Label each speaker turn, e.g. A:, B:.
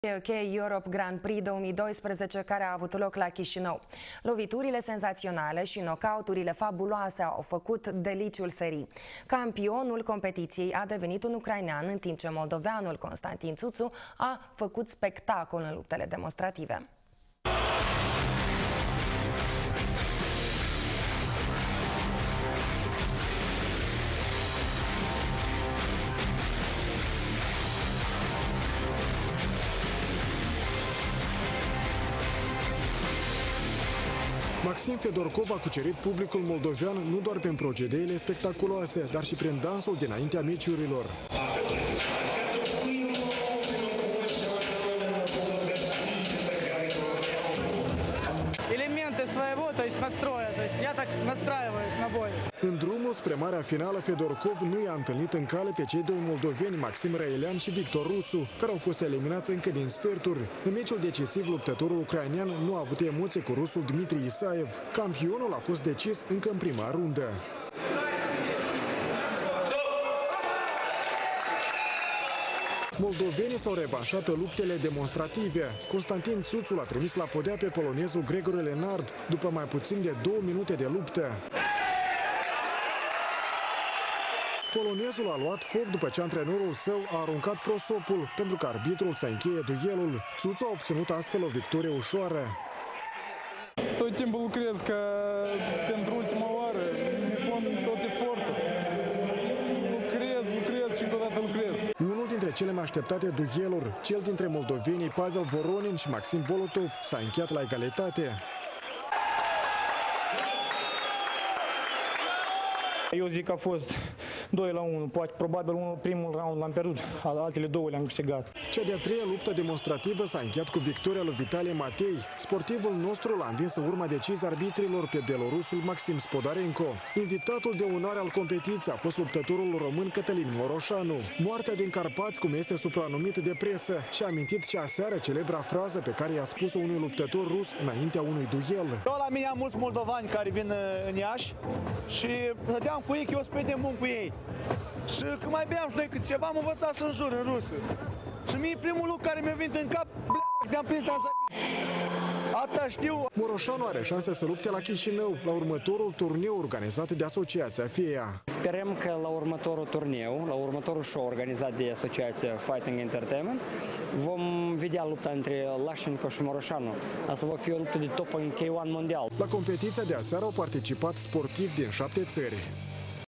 A: OK Europe Grand Prix 2012 care a avut loc la Chișinău. Loviturile senzaționale și knockouturile fabuloase au făcut deliciul serii. Campionul competiției a devenit un ucrainean, în timp ce moldoveanul Constantin Țuțu a făcut spectacol în luptele demonstrative.
B: Maxim Fedorkov a cucerit publicul moldovean nu doar prin procedeele spectaculoase, dar și prin dansul dinaintea meciurilor.
C: Elemente своего, то есть настроя, то есть я так настраиваюсь на бой.
B: În drumul spre marea finală, Fedorkov nu i-a întâlnit în cale pe cei doi moldoveni, Maxim Răilean și Victor Rusu, care au fost eliminați încă din sferturi. În meciul decisiv, luptătorul ucrainean nu a avut emoții cu rusul Dmitri Isaev. Campionul a fost decis încă în prima rundă. Moldovenii s-au revanșat în luptele demonstrative. Constantin Țuțu l-a trimis la podea pe polonezul Grigore Lenard după mai puțin de 2 minute de luptă. Polonezul a luat foc după ce antrenorul său a aruncat prosopul, pentru că arbitrul să încheie duelul. Țuțu a obținut astfel o victorie ușoară.
D: Tot timpul lucrez ca pentru ultima oară, mi pun tot efortul. Lucrez și încă o dată lucrez.
B: Unul dintre cele mai așteptate dueluri, cel dintre moldovenii Pavel Voronin și Maxim Bolotov, s-a încheiat la egalitate.
C: Eu zic că a fost 2-1, poate probabil primul round l-am pierdut, altele două le-am câștigat.
B: Cea de-a treia luptă demonstrativă s-a încheiat cu victoria lui Vitalie Matei. Sportivul nostru l-a învins în urma deciziei arbitrilor pe belorusul Maxim Spodarenko. Invitatul de onoare al competiției a fost luptătorul român Cătălin Moroșanu. Moartea din Carpați, cum este supranumit de presă, și-a amintit și aseară celebra frază pe care i-a spus-o unui luptător rus înaintea unui duel.
E: Eu la mine am mulți moldovani care vin în Iași și hădeam cu ei că eu sunt prieten bun cu ei. Și când mai beam și noi câte ceva, am învățat să înjur în rusă. Și mie primul lucru care mi-a venit în cap, te-am prins de atâta știu.
B: Moroșanu are șanse să lupte la Chișinău, la următorul turneu organizat de Asociația FEA.
F: Sperăm că la următorul turneu, la următorul show organizat de Asociația Fighting Entertainment, vom vedea lupta între Lașenko și Moroșanu. Asta va fi o luptă de top în K1 mondial.
B: La competiția de aseară au participat sportivi din 7 țări.